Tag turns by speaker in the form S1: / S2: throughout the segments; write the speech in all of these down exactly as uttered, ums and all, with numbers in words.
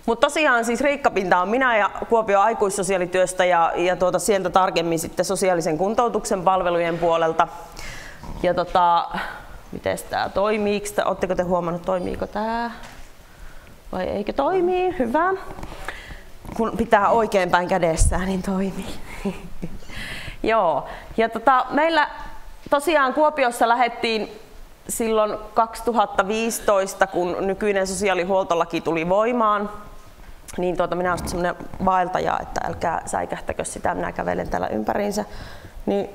S1: Mutta tosiaan siis Riikka Pinta on minä ja Kuopion aikuissosiaalityöstä ja, ja tuota, sieltä tarkemmin sitten sosiaalisen kuntoutuksen palvelujen puolelta. Ja tota, miten tämä toimii? Oletteko te huomannut, toimiiko tämä? Vai eikö toimii? Hyvä. Kun pitää oikeinpäin kädessään, niin toimii. Joo. Ja tota, meillä tosiaan Kuopiossa lähdettiin silloin kaksituhattaviisitoista, kun nykyinen sosiaalihuoltolaki tuli voimaan, niin tuota, minä olen sellainen vaeltaja, että älkää säikähtäkö sitä, minä kävelen täällä ympäriinsä. Niin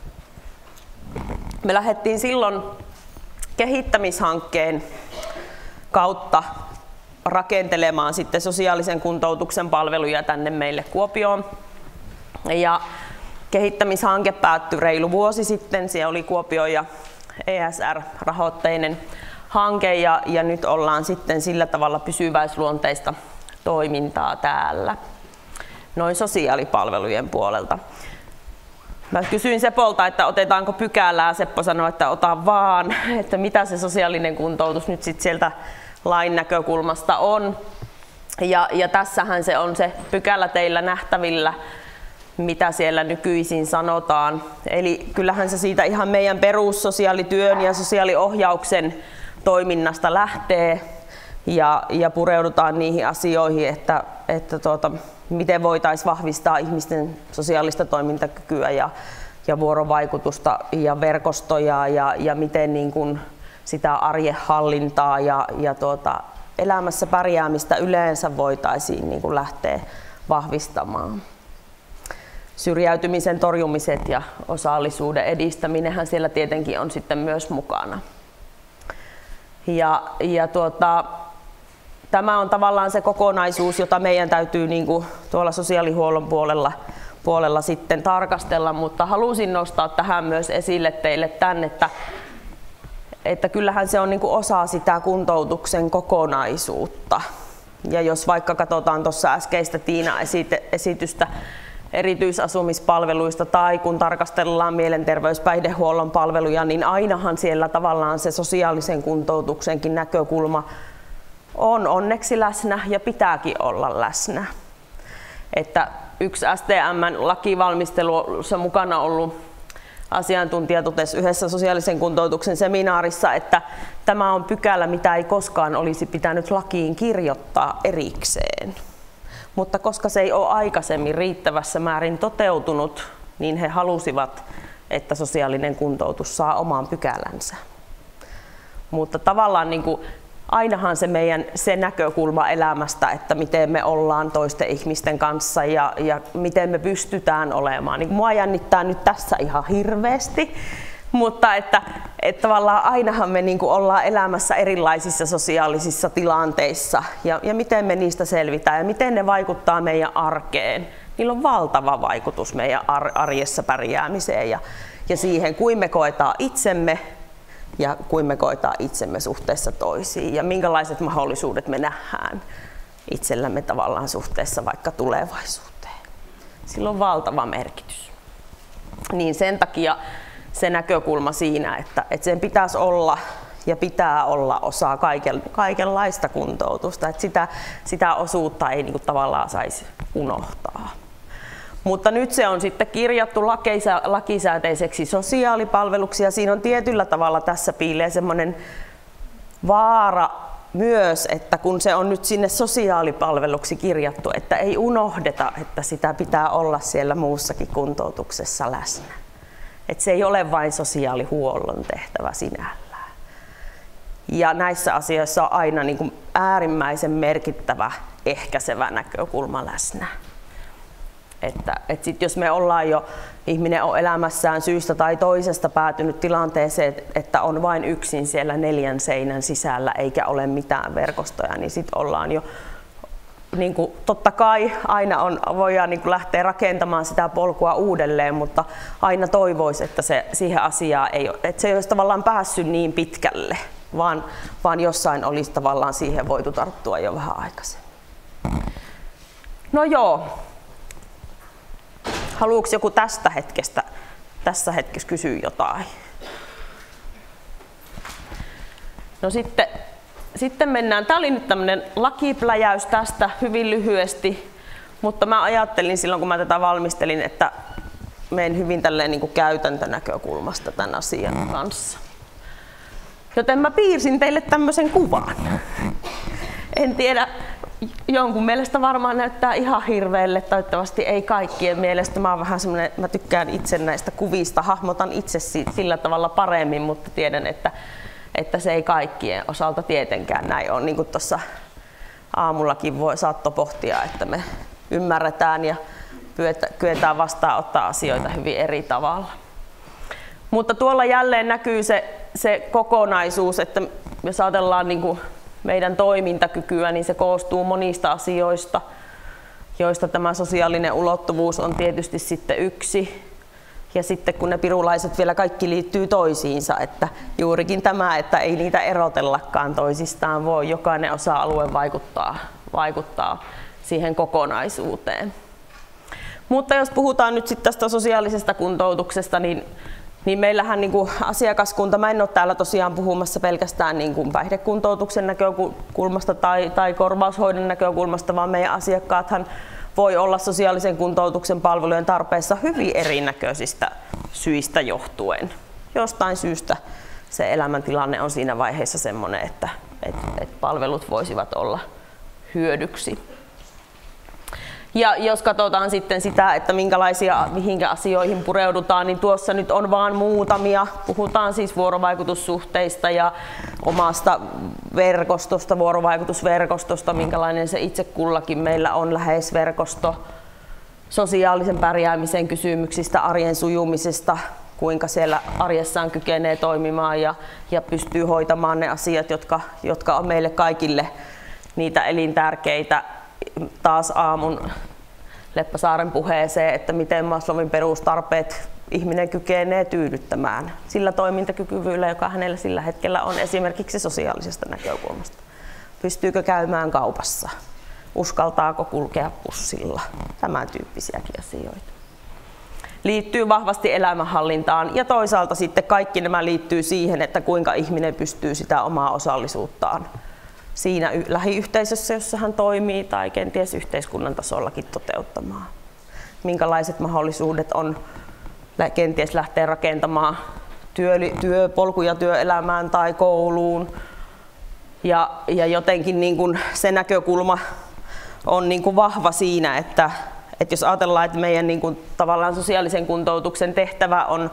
S1: me lähdettiin silloin kehittämishankkeen kautta rakentelemaan sitten sosiaalisen kuntoutuksen palveluja tänne meille Kuopioon. Ja kehittämishanke päättyi reilu vuosi sitten, se oli Kuopio ja E S R-rahoitteinen hanke ja, ja nyt ollaan sitten sillä tavalla pysyväisluonteista toimintaa täällä noin sosiaalipalvelujen puolelta. Mä kysyin Sepolta, että otetaanko pykälää. Seppo sanoi, että ota vaan, että mitä se sosiaalinen kuntoutus nyt sit sieltä lain näkökulmasta on. Ja, ja tässähän se on se pykälä teillä nähtävillä, mitä siellä nykyisin sanotaan. Eli kyllähän se siitä ihan meidän perussosiaalityön ja sosiaaliohjauksen toiminnasta lähtee ja, ja pureudutaan niihin asioihin, että, että tuota, miten voitaisiin vahvistaa ihmisten sosiaalista toimintakykyä ja, ja vuorovaikutusta ja verkostoja ja, ja miten niin kuin sitä arjehallintaa ja, ja tuota, elämässä pärjäämistä yleensä voitaisiin niin kuin lähteä vahvistamaan. Syrjäytymisen torjumiset ja osallisuuden edistäminenhän siellä tietenkin on sitten myös mukana. Ja, ja tuota, tämä on tavallaan se kokonaisuus, jota meidän täytyy niin kuin tuolla sosiaalihuollon puolella, puolella sitten tarkastella, mutta halusin nostaa tähän myös esille teille tämän, että, että kyllähän se on niin kuin osa sitä kuntoutuksen kokonaisuutta. Ja jos vaikka katsotaan tuossa äskeistä Tiina-esitystä, erityisasumispalveluista tai kun tarkastellaan mielenterveyspäihdehuollon palveluja, niin ainahan siellä tavallaan se sosiaalisen kuntoutuksenkin näkökulma on onneksi läsnä ja pitääkin olla läsnä. Että yksi S T M-lakivalmistelussa mukana ollut asiantuntija totesi yhdessä sosiaalisen kuntoutuksen seminaarissa, että tämä on pykälä, mitä ei koskaan olisi pitänyt lakiin kirjoittaa erikseen. Mutta koska se ei ole aikaisemmin riittävässä määrin toteutunut, niin he halusivat, että sosiaalinen kuntoutus saa oman pykälänsä. Mutta tavallaan niin kuin, ainahan se meidän se näkökulma elämästä, että miten me ollaan toisten ihmisten kanssa ja, ja miten me pystytään olemaan. Niin mua jännittää nyt tässä ihan hirveästi, mutta että, että tavallaan ainahan me niin kuin ollaan elämässä erilaisissa sosiaalisissa tilanteissa ja, ja miten me niistä selvitään ja miten ne vaikuttaa meidän arkeen. Niillä on valtava vaikutus meidän arjessa pärjäämiseen ja, ja siihen, kuin me koetaan itsemme ja kuin me koetaan itsemme suhteessa toisiin ja minkälaiset mahdollisuudet me nähdään itsellämme tavallaan suhteessa vaikka tulevaisuuteen. Sillä on valtava merkitys. Niin sen takia se näkökulma siinä, että, että sen pitäisi olla ja pitää olla osa kaiken, kaikenlaista kuntoutusta, että sitä, sitä osuutta ei niin kuin tavallaan saisi unohtaa. Mutta nyt se on sitten kirjattu lakeisa, lakisääteiseksi sosiaalipalveluksi ja siinä on tietyllä tavalla tässä piilee semmoinen vaara myös, että kun se on nyt sinne sosiaalipalveluksi kirjattu, että ei unohdeta, että sitä pitää olla siellä muussakin kuntoutuksessa läsnä. Että se ei ole vain sosiaalihuollon tehtävä sinällään. Ja näissä asioissa on aina niin kuin äärimmäisen merkittävä ehkäisevä näkökulma läsnä. Että, että sit jos me ollaan jo, ihminen on elämässään syystä tai toisesta päätynyt tilanteeseen, että on vain yksin siellä neljän seinän sisällä eikä ole mitään verkostoja, niin sit ollaan jo, niin kuin, totta kai aina on, voidaan niin kuin lähteä rakentamaan sitä polkua uudelleen, mutta aina toivoisi, että se siihen asiaan ei, että se ei olisi tavallaan päässyt niin pitkälle, vaan, vaan jossain olisi tavallaan siihen voitu tarttua jo vähän aikaisemmin. No joo. Haluatko joku tästä hetkestä, tässä hetkessä kysyä jotain? No sitten sitten mennään, tämä oli nyt tämmöinen lakipläjäys tästä hyvin lyhyesti, mutta mä ajattelin silloin kun mä tätä valmistelin, että menen hyvin tälleen niin kuin käytäntönäkökulmasta tämän asian kanssa. Joten mä piirsin teille tämmöisen kuvan. En tiedä, jonkun mielestä varmaan näyttää ihan hirveelle, toivottavasti ei kaikkien mielestä. Mä, oon vähän semmoinen, mä tykkään itse näistä kuvista, hahmotan itse sillä tavalla paremmin, mutta tiedän, että, että se ei kaikkien osalta tietenkään näin ole. Niin kuin tuossa aamullakin voi saattoi pohtia, että me ymmärretään ja kyetään vastaanottaa asioita hyvin eri tavalla. Mutta tuolla jälleen näkyy se, se kokonaisuus, että jos ajatellaan niin kuin meidän toimintakykyä, niin se koostuu monista asioista, joista tämä sosiaalinen ulottuvuus on tietysti sitten yksi. Ja sitten kun ne pirulaiset vielä kaikki liittyy toisiinsa, että juurikin tämä, että ei niitä erotellakaan toisistaan voi, jokainen osa-alue vaikuttaa, vaikuttaa siihen kokonaisuuteen. Mutta jos puhutaan nyt sitten tästä sosiaalisesta kuntoutuksesta, niin Niin meillähän niin kuin asiakaskunta, mä en ole täällä tosiaan puhumassa pelkästään niin kuin päihdekuntoutuksen näkökulmasta tai, tai korvaushoidon näkökulmasta, vaan meidän asiakkaathan voi olla sosiaalisen kuntoutuksen palvelujen tarpeessa hyvin erinäköisistä syistä johtuen. Jostain syystä se elämäntilanne on siinä vaiheessa sellainen, että, että, että palvelut voisivat olla hyödyksi. Ja jos katsotaan sitten sitä, että minkälaisia, mihinkä asioihin pureudutaan, niin tuossa nyt on vain muutamia. Puhutaan siis vuorovaikutussuhteista ja omasta verkostosta, vuorovaikutusverkostosta, minkälainen se itse kullakin meillä on, läheisverkosto, sosiaalisen pärjäämisen kysymyksistä, arjen sujumisesta, kuinka siellä arjessaan kykenee toimimaan ja, ja pystyy hoitamaan ne asiat, jotka, jotka on meille kaikille niitä elintärkeitä. Taas aamun Leppäsaaren puheeseen, että miten Maslowin perustarpeet ihminen kykenee tyydyttämään sillä toimintakykyvyydellä, joka hänellä sillä hetkellä on esimerkiksi sosiaalisesta näkökulmasta. Pystyykö käymään kaupassa? Uskaltaako kulkea bussilla? Tämän tyyppisiäkin asioita. Liittyy vahvasti elämänhallintaan ja toisaalta sitten kaikki nämä liittyy siihen, että kuinka ihminen pystyy sitä omaa osallisuuttaan siinä lähiyhteisössä, jossa hän toimii, tai kenties yhteiskunnan tasollakin toteuttamaan. Minkälaiset mahdollisuudet on kenties lähteä rakentamaan työ, työpolkuja työelämään tai kouluun. Ja, ja jotenkin niin kuin se näkökulma on niin kuin vahva siinä, että, että jos ajatellaan, että meidän niin kuin tavallaan sosiaalisen kuntoutuksen tehtävä on,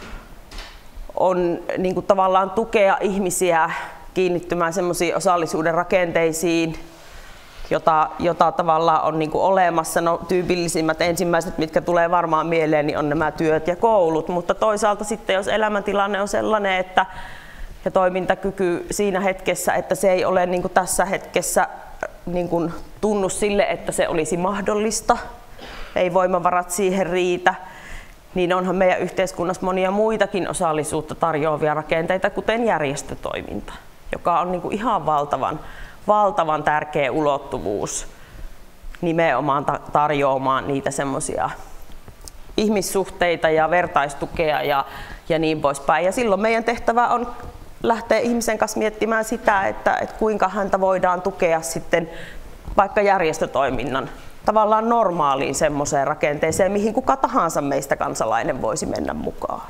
S1: on niin kuin tavallaan tukea ihmisiä kiinnittymään semmoisiin osallisuuden rakenteisiin, jota, jota tavallaan on niin kuin olemassa. No, tyypillisimmät ensimmäiset, mitkä tulee varmaan mieleen, niin on nämä työt ja koulut, mutta toisaalta sitten, jos elämäntilanne on sellainen, että ja toimintakyky siinä hetkessä, että se ei ole niin kuin tässä hetkessä niin kuin tunnus sille, että se olisi mahdollista, ei voimavarat siihen riitä, niin onhan meidän yhteiskunnassa monia muitakin osallisuutta tarjoavia rakenteita, kuten järjestötoiminta, joka on niin kuin ihan valtavan, valtavan tärkeä ulottuvuus nimenomaan tarjoamaan niitä semmoisia ihmissuhteita ja vertaistukea ja, ja niin poispäin. Ja silloin meidän tehtävä on lähteä ihmisen kanssa miettimään sitä, että, että kuinka häntä voidaan tukea sitten vaikka järjestötoiminnan tavallaan normaaliin semmoiseen rakenteeseen, mihin kuka tahansa meistä kansalainen voisi mennä mukaan.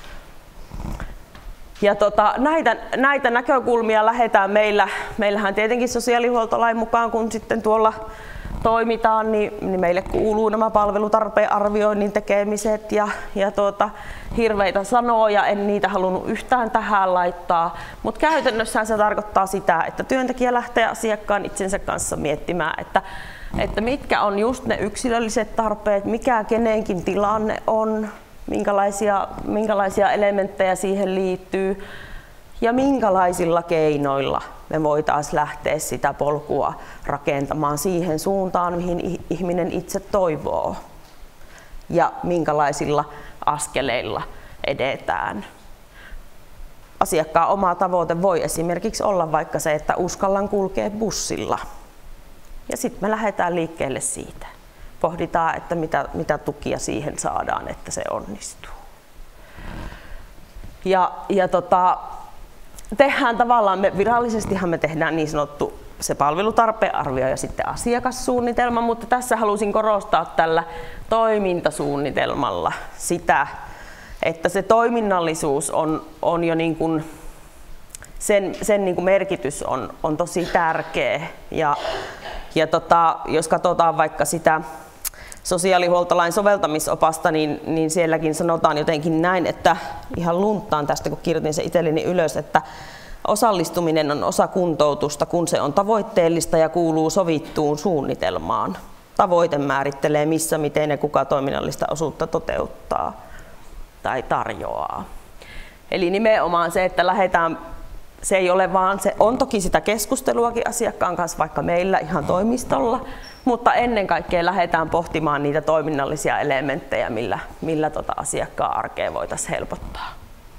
S1: Ja tota, näitä, näitä näkökulmia lähdetään meillä, meillähän tietenkin sosiaalihuoltolain mukaan, kun sitten tuolla toimitaan, niin, niin meille kuuluu nämä palvelutarpeen arvioinnin tekemiset ja, ja tuota, hirveitä sanoja, en niitä halunnut yhtään tähän laittaa, mutta käytännössä se tarkoittaa sitä, että työntekijä lähtee asiakkaan itsensä kanssa miettimään, että, että mitkä on just ne yksilölliset tarpeet, mikä kenenkin tilanne on, minkälaisia, minkälaisia elementtejä siihen liittyy ja minkälaisilla keinoilla me voitaisiin lähteä sitä polkua rakentamaan siihen suuntaan, mihin ihminen itse toivoo ja minkälaisilla askeleilla edetään. Asiakkaan oma tavoite voi esimerkiksi olla vaikka se, että uskallan kulkea bussilla. Ja sitten me lähdetään liikkeelle siitä. Pohditaan, että mitä, mitä tukia siihen saadaan, että se onnistuu. Ja, ja tota, tehdään tavallaan, me virallisestihan me tehdään niin sanottu se palvelutarpeen arvio ja sitten asiakassuunnitelma, mutta tässä halusin korostaa tällä toimintasuunnitelmalla sitä, että se toiminnallisuus on, on jo niin kuin, sen, sen niin kuin merkitys on, on tosi tärkeä. Ja, ja tota, jos katsotaan vaikka sitä sosiaalihuoltolain soveltamisopasta, niin, niin sielläkin sanotaan jotenkin näin, että ihan lunttaan tästä, kun kirjoitin se itselleni ylös, että osallistuminen on osa kuntoutusta, kun se on tavoitteellista ja kuuluu sovittuun suunnitelmaan. Tavoite määrittelee missä, miten ja kuka toiminnallista osuutta toteuttaa tai tarjoaa. Eli nimenomaan se, että lähdetään, se ei ole vaan, se on toki sitä keskusteluakin asiakkaan kanssa vaikka meillä ihan toimistolla, mutta ennen kaikkea lähdetään pohtimaan niitä toiminnallisia elementtejä, millä, millä tota asiakkaan arkea voitaisiin helpottaa.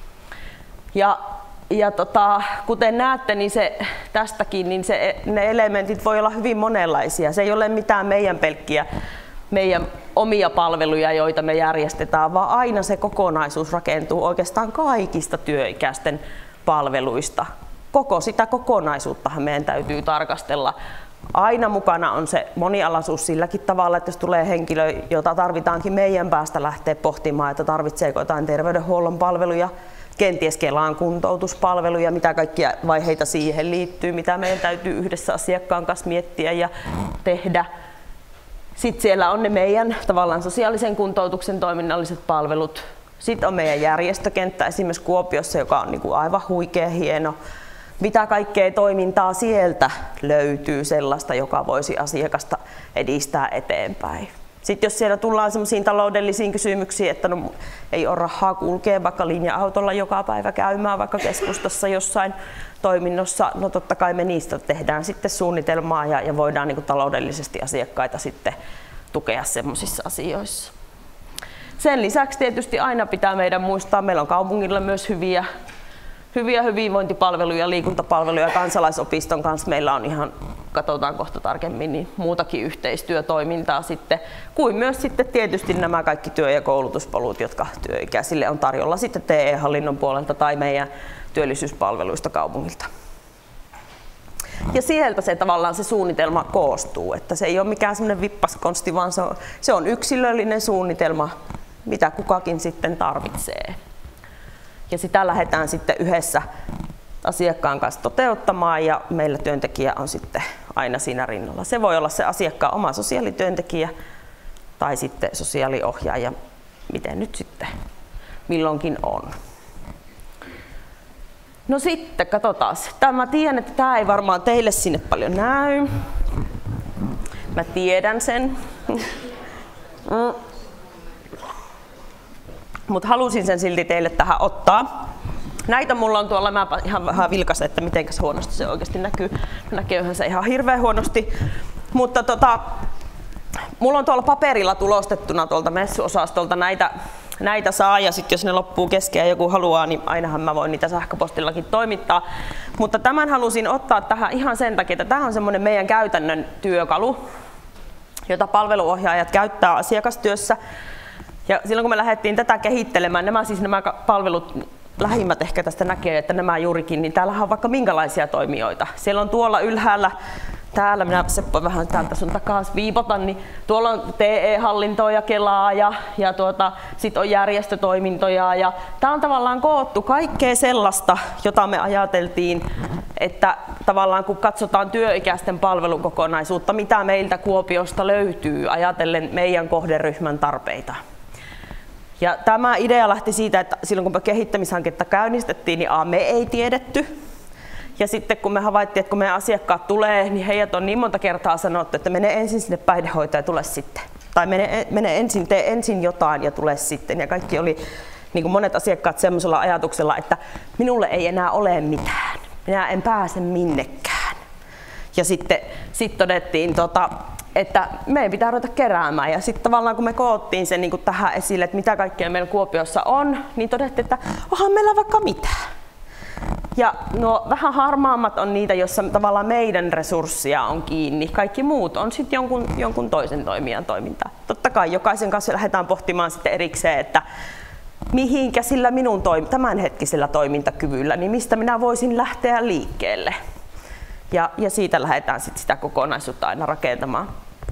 S1: Ja Ja tota, kuten näette, niin se, tästäkin niin se, ne elementit voi olla hyvin monenlaisia. Se ei ole mitään meidän pelkkiä, meidän omia palveluja, joita me järjestetään, vaan aina se kokonaisuus rakentuu oikeastaan kaikista työikäisten palveluista. Koko sitä kokonaisuuttahan meidän täytyy tarkastella. Aina mukana on se monialaisuus silläkin tavalla, että jos tulee henkilö, jota tarvitaankin meidän päästä lähteä pohtimaan, että tarvitseeko jotain terveydenhuollon palveluja, kenties Kelan kuntoutuspalveluja, mitä kaikkia vaiheita siihen liittyy, mitä meidän täytyy yhdessä asiakkaan kanssa miettiä ja tehdä. Sitten siellä on ne meidän tavallaan sosiaalisen kuntoutuksen toiminnalliset palvelut. Sitten on meidän järjestökenttä esimerkiksi Kuopiossa, joka on niin kuin aivan huikea hieno. Mitä kaikkea toimintaa sieltä löytyy sellaista, joka voisi asiakasta edistää eteenpäin. Sitten jos siellä tullaan sellaisiin taloudellisiin kysymyksiin, että no, ei ole rahaa kulkea vaikka linja-autolla joka päivä käymään vaikka keskustassa jossain toiminnossa, no totta kai me niistä tehdään sitten suunnitelmaa ja, ja voidaan niin kuin taloudellisesti asiakkaita sitten tukea semmoisissa asioissa. Sen lisäksi tietysti aina pitää meidän muistaa, meillä on kaupungilla myös hyviä, hyviä hyvinvointipalveluja, liikuntapalveluja, kansalaisopiston kanssa meillä on ihan, katsotaan kohta tarkemmin, niin muutakin yhteistyötoimintaa sitten, kuin myös sitten tietysti nämä kaikki työ- ja koulutuspolut, jotka työikäisille on tarjolla sitten T E-hallinnon puolelta tai meidän työllisyyspalveluista kaupungilta. Ja sieltä se tavallaan se suunnitelma koostuu, että se ei ole mikään semmoinen vippaskonsti, vaan se on, se on yksilöllinen suunnitelma, mitä kukakin sitten tarvitsee. Ja sitä lähdetään sitten yhdessä asiakkaan kanssa toteuttamaan ja meillä työntekijä on sitten aina siinä rinnalla. Se voi olla se asiakkaan oma sosiaalityöntekijä tai sitten sosiaaliohjaaja, miten nyt sitten milloinkin on. No sitten katsotaan. Mä tiedän, että tämä ei varmaan teille sinne paljon näy. Mä tiedän sen. Mm. Mutta halusin sen silti teille tähän ottaa. Näitä mulla on tuolla, mä ihan vähän vilkaisen, että mitenkäs huonosti se oikeasti näkyy. Näkeehän se ihan hirveän huonosti. Mutta tota, mulla on tuolla paperilla tulostettuna tuolta messuosastolta näitä, näitä saa ja sitten jos ne loppuu kesken ja joku haluaa, niin ainahan mä voin niitä sähköpostillakin toimittaa. Mutta tämän halusin ottaa tähän ihan sen takia, että tämä on semmoinen meidän käytännön työkalu, jota palveluohjaajat käyttää asiakastyössä. Ja silloin kun me lähdettiin tätä kehittelemään, nämä siis nämä palvelut, lähimmät ehkä tästä näkee, että nämä juurikin, niin täällähän on vaikka minkälaisia toimijoita. Siellä on tuolla ylhäällä, täällä, minä Seppo vähän täältä sun takaa viipotan, niin tuolla on T E-hallintoa ja Kelaa ja, ja tuota, sitten on järjestötoimintoja. Ja tämä on tavallaan koottu kaikkea sellaista, jota me ajateltiin, että tavallaan kun katsotaan työikäisten palvelukokonaisuutta, mitä meiltä Kuopiosta löytyy, ajatellen meidän kohderyhmän tarpeita. Ja tämä idea lähti siitä, että silloin kun me kehittämishanketta käynnistettiin, niin A, me ei tiedetty. Ja sitten kun me havaittiin, että kun meidän asiakkaat tulee, niin heidät on niin monta kertaa sanottu, että mene ensin sinne päihdehoitoon ja tule sitten. Tai mene, mene ensin, tee ensin jotain ja tule sitten. Ja kaikki oli, niin kuin monet asiakkaat, semmoisella ajatuksella, että minulle ei enää ole mitään. Minä en pääse minnekään. Ja sitten sit todettiin, tota, että meidän pitää ruveta keräämään. Ja sitten tavallaan kun me koottiin sen niin kuin tähän esille, että mitä kaikkea meillä Kuopiossa on, niin todettiin, että onhan meillä vaikka mitään. Ja nuo vähän harmaammat on niitä, joissa tavallaan meidän resurssia on kiinni. Kaikki muut on sitten jonkun, jonkun toisen toimijan toimintaa. Totta kai jokaisen kanssa lähdetään pohtimaan sitten erikseen, että mihinkä sillä minun toim- tämänhetkisellä toimintakyvyllä, niin mistä minä voisin lähteä liikkeelle. Ja, ja siitä lähdetään sit sitä kokonaisuutta aina rakentamaan.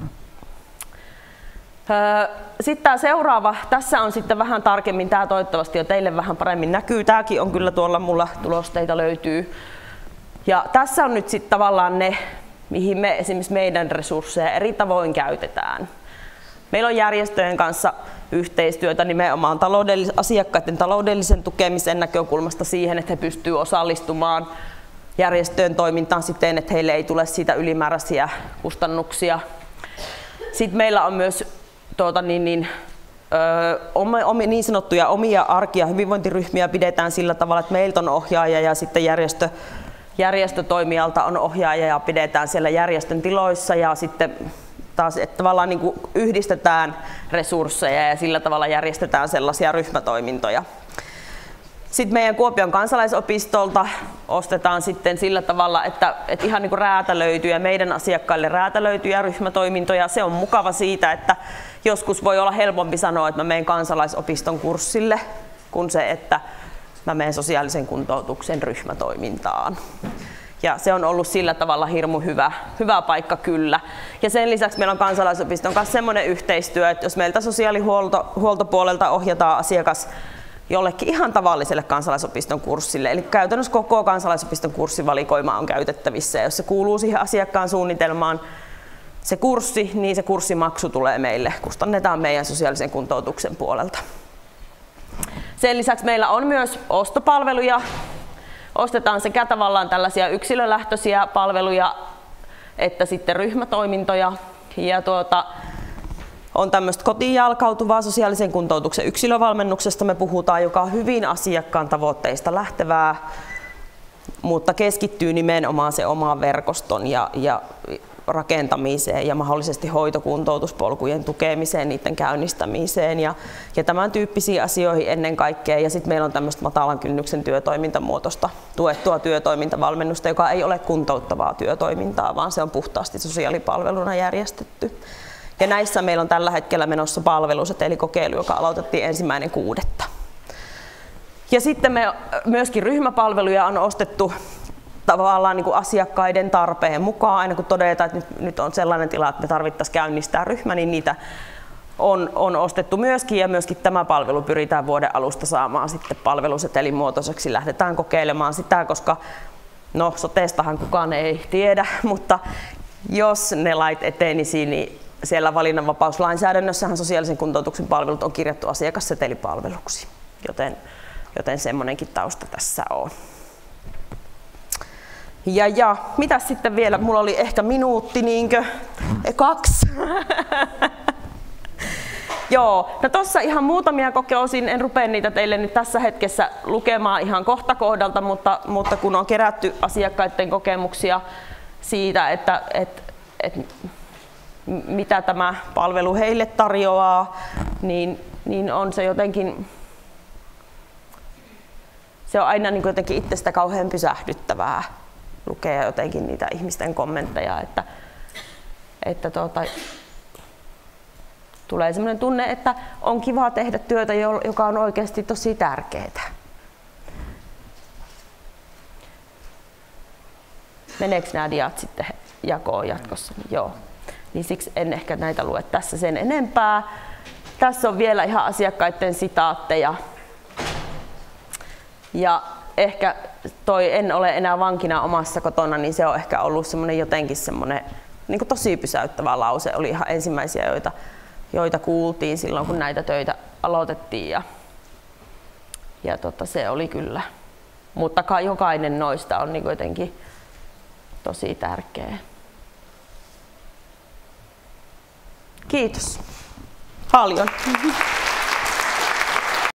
S1: Sitten tämä seuraava, tässä on sitten vähän tarkemmin, tämä toivottavasti jo teille vähän paremmin näkyy, tämäkin on kyllä tuolla mulla tulosteita löytyy. Ja tässä on nyt sitten tavallaan ne, mihin me esimerkiksi meidän resursseja eri tavoin käytetään. Meillä on järjestöjen kanssa yhteistyötä nimenomaan taloudellis- asiakkaiden taloudellisen tukemisen näkökulmasta siihen, että he pystyvät osallistumaan järjestöjen toimintaan siten, että heille ei tule siitä ylimääräisiä kustannuksia. Sitten meillä on myös tuota, niin, niin, ö, omi, niin sanottuja omia arki- ja hyvinvointiryhmiä pidetään sillä tavalla, että meiltä on ohjaaja ja sitten järjestö, järjestötoimijalta on ohjaaja ja pidetään siellä järjestön tiloissa ja sitten taas, että tavallaan niin kuin yhdistetään resursseja ja sillä tavalla järjestetään sellaisia ryhmätoimintoja. Sitten meidän Kuopion kansalaisopistolta ostetaan sitten sillä tavalla, että, että ihan niin kuin räätälöityjä ja meidän asiakkaille räätälöityjä ryhmätoimintoja. Se on mukava siitä, että joskus voi olla helpompi sanoa, että mä menen kansalaisopiston kurssille, kuin se, että mä menen sosiaalisen kuntoutuksen ryhmätoimintaan. Ja se on ollut sillä tavalla hirmu hyvä, hyvä paikka kyllä. Ja sen lisäksi meillä on kansalaisopiston kanssa semmoinen yhteistyö, että jos meiltä sosiaalihuoltopuolelta ohjataan asiakas jollekin ihan tavalliselle kansalaisopiston kurssille, eli käytännössä koko kansalaisopiston kurssivalikoima on käytettävissä. Ja jos se kuuluu siihen asiakkaan suunnitelmaan se kurssi, niin se kurssimaksu tulee meille, kustannetaan meidän sosiaalisen kuntoutuksen puolelta. Sen lisäksi meillä on myös ostopalveluja. Ostetaan sekä tavallaan tällaisia yksilölähtöisiä palveluja että sitten ryhmätoimintoja. Ja tuota, on tämmöistä kotiin jalkautuvaa sosiaalisen kuntoutuksen yksilövalmennuksesta me puhutaan, joka on hyvin asiakkaan tavoitteista lähtevää, mutta keskittyy nimenomaan se omaan verkoston ja, ja rakentamiseen ja mahdollisesti hoitokuntoutuspolkujen tukemiseen, niiden käynnistämiseen ja, ja tämän tyyppisiin asioihin ennen kaikkea. Ja sitten meillä on tämmöistä matalan kynnyksen työtoimintamuotoista tuettua työtoimintavalmennusta, joka ei ole kuntouttavaa työtoimintaa, vaan se on puhtaasti sosiaalipalveluna järjestetty. Ja näissä meillä on tällä hetkellä menossa palvelusetelikokeilu, joka aloitettiin ensimmäinen kuudetta. Ja sitten me myöskin ryhmäpalveluja on ostettu tavallaan niin kuin asiakkaiden tarpeen mukaan. Aina kun todetaan, että nyt, nyt on sellainen tila, että me tarvittaisiin käynnistää ryhmä, niin niitä on, on ostettu myöskin. Ja myöskin tämä palvelu pyritään vuoden alusta saamaan sitten palvelusetelimuotoiseksi. Lähdetään kokeilemaan sitä, koska no sotestahan kukaan ei tiedä, mutta jos ne lait etenisi, niin siellä valinnanvapauslainsäädännössähän sosiaalisen kuntoutuksen palvelut on kirjattu asiakassetelipalveluksi, joten, joten semmoinenkin tausta tässä on. Ja, ja mitä sitten vielä? Mulla oli ehkä minuutti, niinkö? Kaksi. Joo, no tossa ihan muutamia kokeusin, en rupea niitä teille nyt tässä hetkessä lukemaan ihan kohta kohdalta, mutta, mutta kun on kerätty asiakkaiden kokemuksia siitä, että et, et, mitä tämä palvelu heille tarjoaa, niin, niin on se jotenkin, se on aina niin kuin jotenkin itsestä kauhean pysähdyttävää lukea jotenkin niitä ihmisten kommentteja, että, että tuota, tulee sellainen tunne, että on kiva tehdä työtä, joka on oikeasti tosi tärkeää. Meneekö nämä diat sitten jakoon jatkossa? Joo. Niin siksi en ehkä näitä lue tässä sen enempää. Tässä on vielä ihan asiakkaiden sitaatteja. Ja ehkä toi en ole enää vankina omassa kotona, niin se on ehkä ollut semmoinen jotenkin semmoinen niin kuin tosi pysäyttävä lause. Oli ihan ensimmäisiä, joita, joita kuultiin silloin, kun näitä töitä aloitettiin. Ja, ja tota, se oli kyllä. Mutta jokainen noista on niin kuin jotenkin tosi tärkeä. Kiitos paljon.